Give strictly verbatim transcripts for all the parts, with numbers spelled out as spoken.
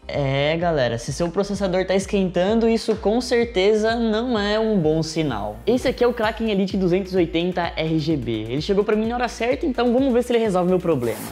É, galera, se seu processador tá esquentando, isso com certeza não é um bom sinal. Esse aqui é o Kraken Elite duzentos e oitenta R G B. Ele chegou pra mim na hora certa, então vamos ver se ele resolve meu problema.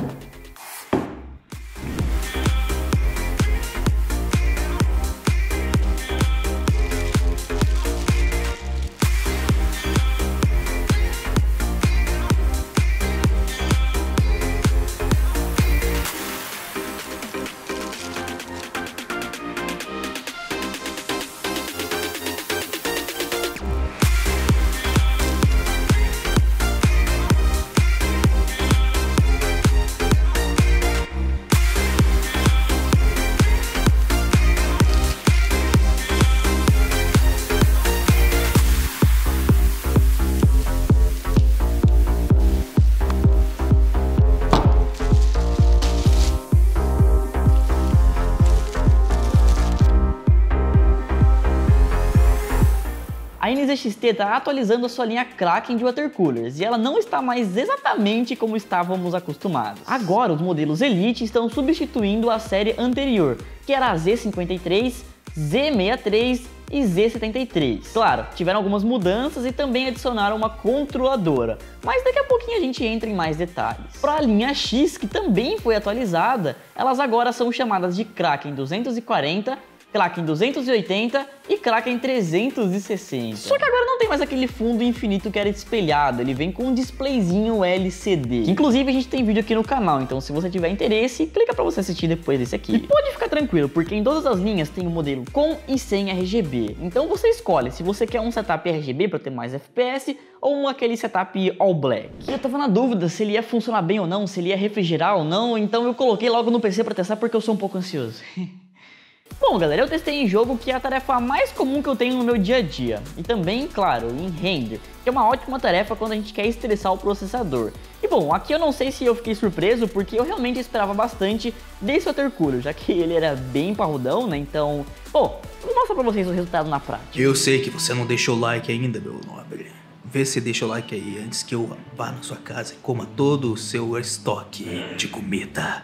A N Z X T está atualizando a sua linha Kraken de watercoolers e ela não está mais exatamente como estávamos acostumados. Agora os modelos Elite estão substituindo a série anterior, que era a Z cinquenta e três, Z sessenta e três e Z setenta e três. Claro, tiveram algumas mudanças e também adicionaram uma controladora, mas daqui a pouquinho a gente entra em mais detalhes. Para a linha X, que também foi atualizada, elas agora são chamadas de Kraken duzentos e quarenta, Kraken duzentos e oitenta e Kraken trezentos e sessenta. Só que agora não tem mais aquele fundo infinito que era espelhado, ele vem com um displayzinho L C D. Que, inclusive a gente tem vídeo aqui no canal, então se você tiver interesse, clica pra você assistir depois desse aqui. E pode ficar tranquilo, porque em todas as linhas tem um modelo com e sem R G B. Então você escolhe se você quer um setup R G B para ter mais F P S ou um aquele setup all black. E eu tava na dúvida se ele ia funcionar bem ou não, se ele ia refrigerar ou não, então eu coloquei logo no P C pra testar porque eu sou um pouco ansioso. Bom, galera, eu testei em jogo, que é a tarefa mais comum que eu tenho no meu dia a dia. E também, claro, em render, que é uma ótima tarefa quando a gente quer estressar o processador. E bom, aqui eu não sei se eu fiquei surpreso, porque eu realmente esperava bastante desse watercooler, já que ele era bem parrudão, né? Então, bom, vou mostrar pra vocês o resultado na prática. Eu sei que você não deixou o like ainda, meu nobre. Vê se deixa o like aí, antes que eu vá na sua casa e coma todo o seu estoque de comida.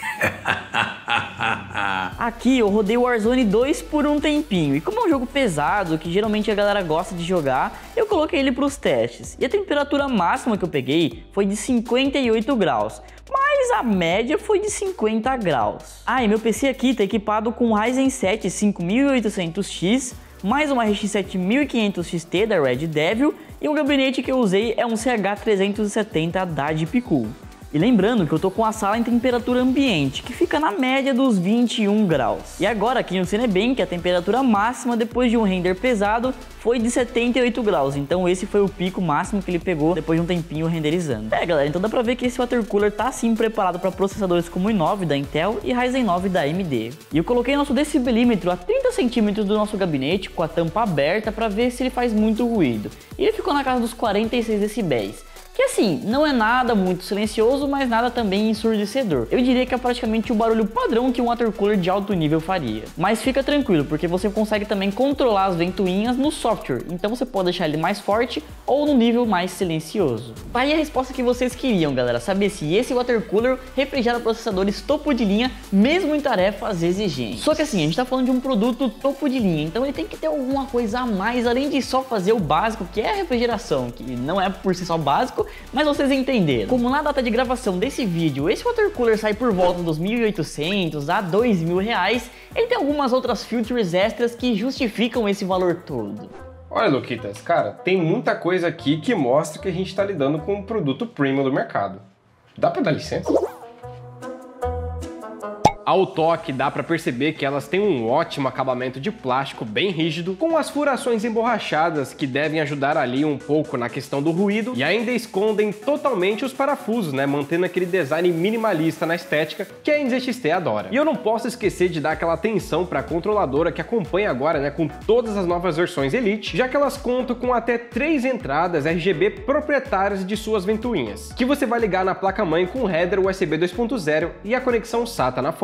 Aqui eu rodei o Warzone dois por um tempinho, e como é um jogo pesado, que geralmente a galera gosta de jogar, eu coloquei ele para os testes. E a temperatura máxima que eu peguei foi de cinquenta e oito graus, mas a média foi de cinquenta graus. Ah, e meu P C aqui está equipado com o Ryzen sete cinco mil e oitocentos X, mais uma R X sete mil e quinhentos X T da Red Devil, e o gabinete que eu usei é um C H trezentos e setenta da Deepcool. E lembrando que eu tô com a sala em temperatura ambiente, que fica na média dos vinte e um graus. E agora aqui no Cinebench, a temperatura máxima depois de um render pesado foi de setenta e oito graus. Então esse foi o pico máximo que ele pegou depois de um tempinho renderizando. É, galera, então dá pra ver que esse watercooler tá sim preparado para processadores como o i nove da Intel e Ryzen nove da A M D. E eu coloquei nosso decibelímetro a trinta centímetros do nosso gabinete com a tampa aberta para ver se ele faz muito ruído. E ele ficou na casa dos quarenta e seis decibéis. Que assim, não é nada muito silencioso, mas nada também ensurdecedor. Eu diria que é praticamente o barulho padrão que um watercooler de alto nível faria. Mas fica tranquilo, porque você consegue também controlar as ventoinhas no software, então você pode deixar ele mais forte ou no nível mais silencioso. Tá aí a resposta que vocês queriam, galera, saber se esse watercooler refrigera processadores topo de linha, mesmo em tarefas exigentes. Só que assim, a gente tá falando de um produto topo de linha, então ele tem que ter alguma coisa a mais, além de só fazer o básico, que é a refrigeração, que não é por si só básico, mas vocês entenderam. Como na data de gravação desse vídeo, esse watercooler sai por volta dos mil e oitocentos a dois mil reais, ele tem algumas outras features extras que justificam esse valor todo. Olha, Luquitas, cara, tem muita coisa aqui que mostra que a gente está lidando com um produto premium do mercado. Dá pra dar licença? Ao toque dá para perceber que elas têm um ótimo acabamento de plástico bem rígido, com as furações emborrachadas que devem ajudar ali um pouco na questão do ruído, e ainda escondem totalmente os parafusos, né, mantendo aquele design minimalista na estética que a N Z X T adora. E eu não posso esquecer de dar aquela atenção para a controladora que acompanha agora, né, com todas as novas versões Elite, já que elas contam com até três entradas R G B proprietárias de suas ventoinhas, que você vai ligar na placa-mãe com o header U S B dois ponto zero e a conexão SATA na fonte.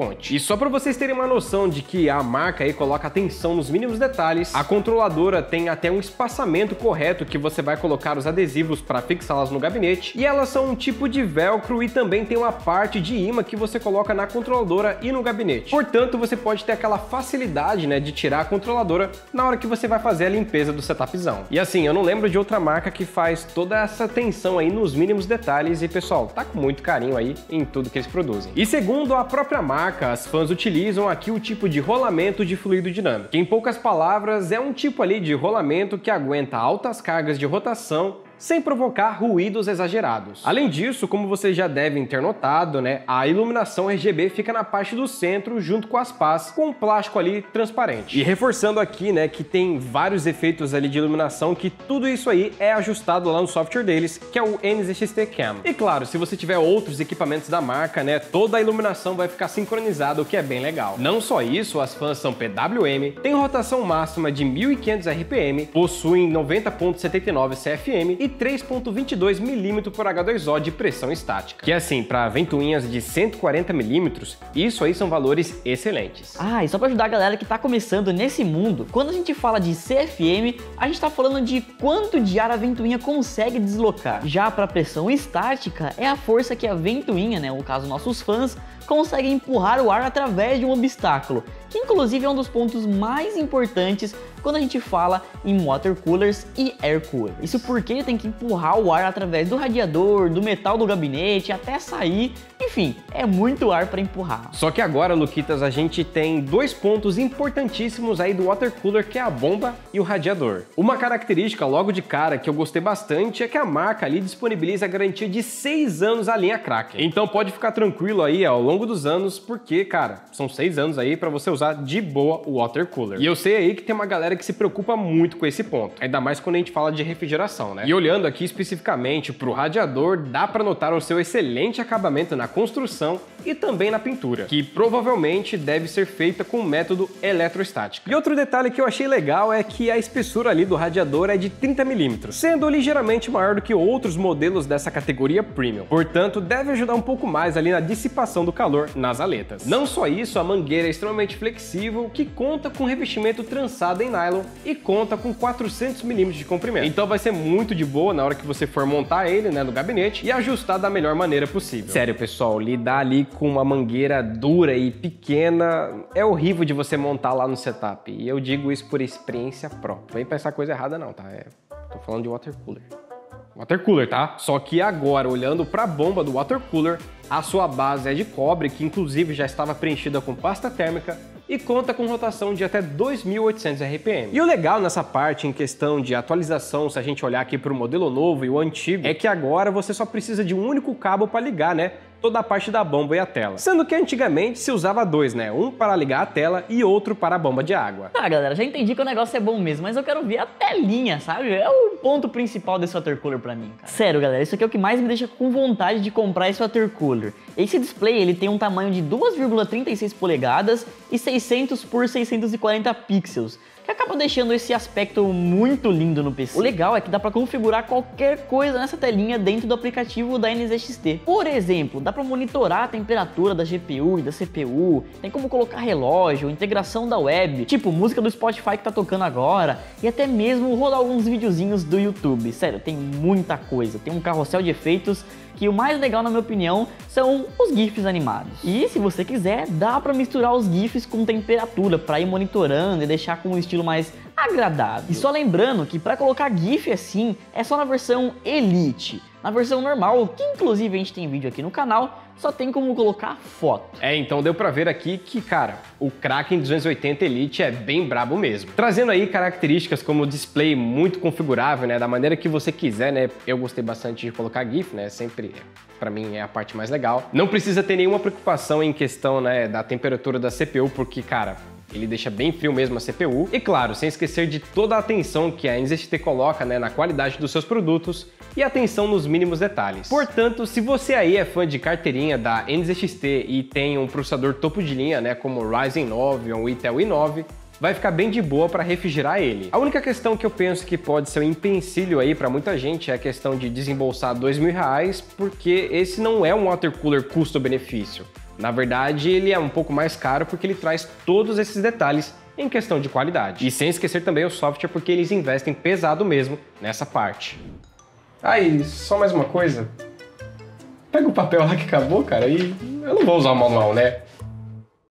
monte. E só para vocês terem uma noção de que a marca aí coloca atenção nos mínimos detalhes, a controladora tem até um espaçamento correto que você vai colocar os adesivos para fixá-las no gabinete, e elas são um tipo de velcro e também tem uma parte de imã que você coloca na controladora e no gabinete. Portanto, você pode ter aquela facilidade, né, de tirar a controladora na hora que você vai fazer a limpeza do setupzão. E assim, eu não lembro de outra marca que faz toda essa atenção aí nos mínimos detalhes e, pessoal, tá com muito carinho aí em tudo que eles produzem. E segundo a própria marca, as fãs utilizam aqui o tipo de rolamento de fluido dinâmico, que em poucas palavras é um tipo ali de rolamento que aguenta altas cargas de rotação sem provocar ruídos exagerados. Além disso, como vocês já devem ter notado, né, a iluminação R G B fica na parte do centro junto com as pás, com um plástico ali transparente. E reforçando aqui, né, que tem vários efeitos ali de iluminação, que tudo isso aí é ajustado lá no software deles, que é o N Z X T Cam. E claro, se você tiver outros equipamentos da marca, né, toda a iluminação vai ficar sincronizada, o que é bem legal. Não só isso, as fãs são P W M, tem rotação máxima de mil e quinhentos R P M, possuem noventa ponto setenta e nove C F M e três ponto vinte e dois milímetros por H dois O de pressão estática. Que assim, para ventoinhas de cento e quarenta milímetros, isso aí são valores excelentes. Ah, e só para ajudar a galera que tá começando nesse mundo, quando a gente fala de C F M, a gente tá falando de quanto de ar a ventoinha consegue deslocar. Já para pressão estática, é a força que a ventoinha, né, no caso nossos fãs, conseguem empurrar o ar através de um obstáculo, que inclusive é um dos pontos mais importantes quando a gente fala em water coolers e air coolers. Isso porque ele tem que empurrar o ar através do radiador, do metal do gabinete, até sair. Enfim, é muito ar para empurrar. Só que agora, Luquitas, a gente tem dois pontos importantíssimos aí do water cooler, que é a bomba e o radiador. Uma característica logo de cara que eu gostei bastante é que a marca ali disponibiliza a garantia de seis anos à linha Kraken. Então pode ficar tranquilo aí ao longo dos anos, porque, cara, são seis anos aí para você usar de boa o water cooler. E eu sei aí que tem uma galera que se preocupa muito com esse ponto, ainda mais quando a gente fala de refrigeração, né? E olhando aqui especificamente pro radiador, dá para notar o seu excelente acabamento na construção e também na pintura, que provavelmente deve ser feita com o método eletrostático. E outro detalhe que eu achei legal é que a espessura ali do radiador é de trinta milímetros, sendo ligeiramente maior do que outros modelos dessa categoria premium. Portanto, deve ajudar um pouco mais ali na dissipação do calor nas aletas. Não só isso, a mangueira é extremamente flexível, que conta com revestimento trançado em nylon e conta com quatrocentos milímetros de comprimento. Então vai ser muito de boa na hora que você for montar ele, né, no gabinete e ajustar da melhor maneira possível. Sério, pessoal, lidar ali com uma mangueira dura e pequena é horrível de você montar lá no setup. E eu digo isso por experiência própria. Vem pensar coisa errada não, tá? É, tô falando de water cooler. Water cooler, tá? Só que agora, olhando para a bomba do water cooler, a sua base é de cobre, que inclusive já estava preenchida com pasta térmica e conta com rotação de até dois mil e oitocentos R P M. E o legal nessa parte, em questão de atualização, se a gente olhar aqui para o modelo novo e o antigo, é que agora você só precisa de um único cabo para ligar, né, toda a parte da bomba e a tela. Sendo que antigamente se usava dois, né? Um para ligar a tela e outro para a bomba de água. Tá, galera, já entendi que o negócio é bom mesmo, mas eu quero ver a telinha, sabe? É o ponto principal desse water cooler pra mim, cara. Sério, galera, isso aqui é o que mais me deixa com vontade de comprar esse water cooler. Esse display, ele tem um tamanho de duas vírgula trinta e seis polegadas e seiscentos por seiscentos e quarenta pixels, que acaba deixando esse aspecto muito lindo no P C. O legal é que dá para configurar qualquer coisa nessa telinha dentro do aplicativo da N Z X T. Por exemplo, dá para monitorar a temperatura da G P U e da C P U, tem como colocar relógio, integração da web, tipo música do Spotify que tá tocando agora, e até mesmo rodar alguns videozinhos do YouTube. Sério, tem muita coisa, tem um carrossel de efeitos, que o mais legal, na minha opinião, são os GIFs animados. E se você quiser, dá para misturar os GIFs com temperatura para ir monitorando e deixar com um estilo mais agradável. E só lembrando que para colocar GIF assim, é só na versão Elite. Na versão normal, que inclusive a gente tem vídeo aqui no canal, só tem como colocar foto. É, então deu pra ver aqui que, cara, o Kraken duzentos e oitenta Elite é bem brabo mesmo. Trazendo aí características como display muito configurável, né, da maneira que você quiser, né. Eu gostei bastante de colocar GIF, né, sempre, pra mim, é a parte mais legal. Não precisa ter nenhuma preocupação em questão, né, da temperatura da C P U, porque, cara, ele deixa bem frio mesmo a C P U. E claro, sem esquecer de toda a atenção que a N Z X T coloca, né, na qualidade dos seus produtos e atenção nos mínimos detalhes. Portanto, se você aí é fã de carteirinha da N Z X T e tem um processador topo de linha, né, como o Ryzen nove ou o Intel i nove, vai ficar bem de boa para refrigerar ele. A única questão que eu penso que pode ser um empecilho aí para muita gente é a questão de desembolsar dois mil reais, porque esse não é um water cooler custo-benefício. Na verdade, ele é um pouco mais caro porque ele traz todos esses detalhes em questão de qualidade. E sem esquecer também o software, porque eles investem pesado mesmo nessa parte. Ah, e só mais uma coisa. Pega o papel lá que acabou, cara, e eu não vou usar o manual, né?